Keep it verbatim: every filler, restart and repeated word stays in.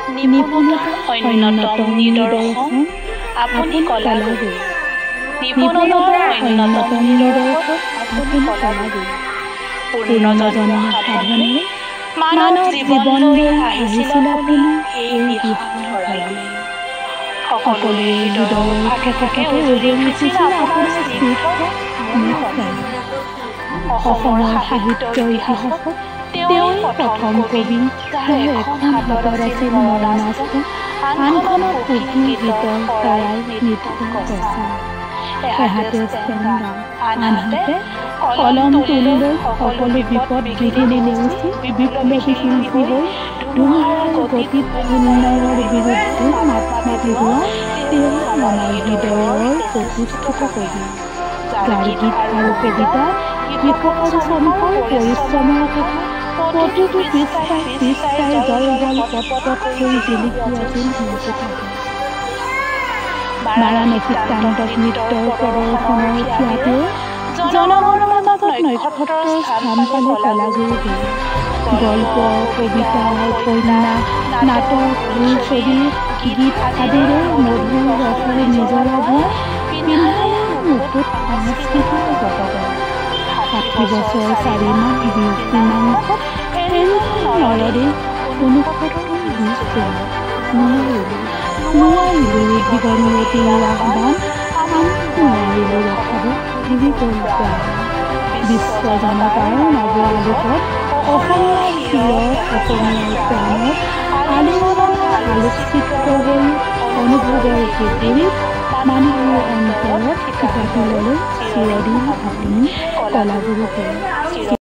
নিপুণতাৰ অন্যতম নিদৰ্শন আপুনি কলাগুৰু। নিপুণতাৰ অন্যতম নিদৰ্শন আপুনি কলাগুৰু। পূৰ্ণ জন্ম সাধনেৰে মানৱ জীৱন লৈ আহিছিল আপুনি এই বিহান ধৰালৈ। সকলোৰে হৃদয়ৰ ফাকে ফাকে উজলি উঠিছিল আপোনাৰ স্নিগ্ধ মুখখন। অসমৰ সাহিত্য ইতিহাসত তেওঁই প্ৰথম কবি যাৰ এখন হাতত আছিল মৰণাস্ত্ৰ, আনখনত সুফি গীতৰ শৰাই নিথুন কচা। এহাতে ষ্টেণ্ডাৰ্ড, আনহাতে কলম তুলি লৈ সকলো বিপদ বিঘিনি নেওচি বিপ্লৱী শিল্পী হৈ ধুমুহাৰ গতিত উন্নয়নৰ বিৰুদ্ধে মাত মাতি হোৱা তেওঁ আমাৰ হৃদয়ৰ প্ৰতিষ্ঠিত কবি। যাৰ গীত আৰু কবিতা কৃষকৰ চম্পৰ পৰিশ্ৰমৰ কথা প্ৰতিটো পৃষ্ঠাই পৃষ্ঠাই জল জল পট পট হৈ জিলিকি আছিল মুকুতাতে। বাৰাণসী প্ৰান্তত নৃত্যৰ প্ৰদৰ্শনৰ খ্যাতিয়ে জনগণৰ মাজত নক্ষত্ৰৰ স্থান পালে কলাগুৰুদেৱ। গল্প, কবিতা, উপন্যাস, নাটক, বোলছবি, গীত আদিৰে মধুৰ ৰসেৰে নিজৰা ভৰাই পিন্ধালে মুকুট সাংস্কৃতিক জগতত। ষাঠি বছৰ চাৰি মাহ বিছ দিনাংকত এৰিছিল নৰদেশ ঊনসত্তৰ বিছ দিন। নোৱাৰিলোঁ নোৱাৰিলোঁ জীৱনৰতী আহ্বান, আমি নোৱাৰিলোঁ ৰখাব জীৱিতৰ প্ৰাণ। বিশ্ব জনতাৰ নৱ আলোকত অসমীয়াৰ শিৰত অসমীয়াৰ প্ৰাণত আলোড়নৰ আলোকচিত্ৰ হৈ অনুভৱৰ পুখুৰীত মানুহৰ অন্তৰত থিতাপি ল'লে চিৰদিন আপুনি কলাগুৰুদেৱ।